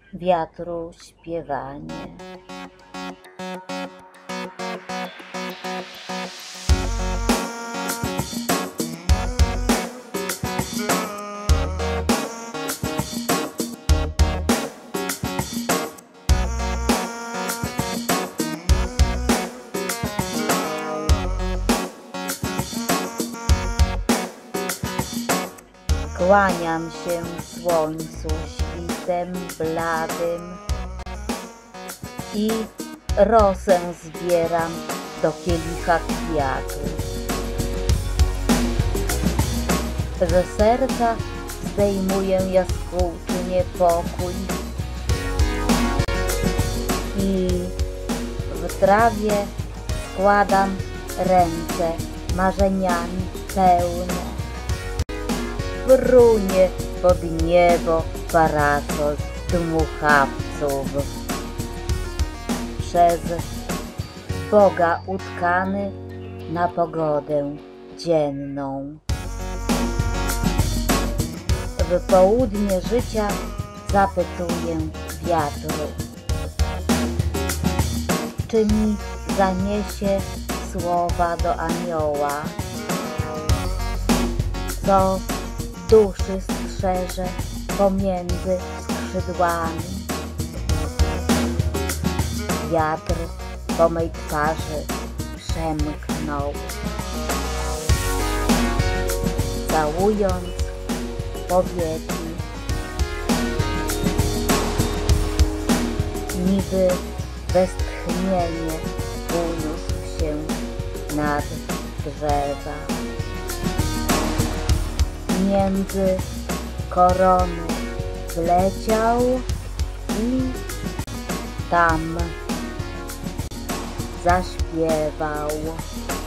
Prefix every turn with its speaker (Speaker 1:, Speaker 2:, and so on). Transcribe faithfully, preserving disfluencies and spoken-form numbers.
Speaker 1: wiatru śpiewanie. Kłaniam się słońcu świtem bladym i rosę zbieram do kielicha kwiatu. Ze serca zdejmuję jaskółczy niepokój i w trawie składam ręce marzeniami pełne. Frunie pod niebo parasol dmuchawców, przez Boga utkany na pogodę dzienną. W południe życia zapytuję wiatru, czy mi zaniesie słowa do anioła, co duszy strzeże pomiędzy skrzydłami. Wiatr po mej twarzy przemknął, całując powieki, niby westchnienie uniósł się nad drzewa. Między korony wleciał i tam zaśpiewał.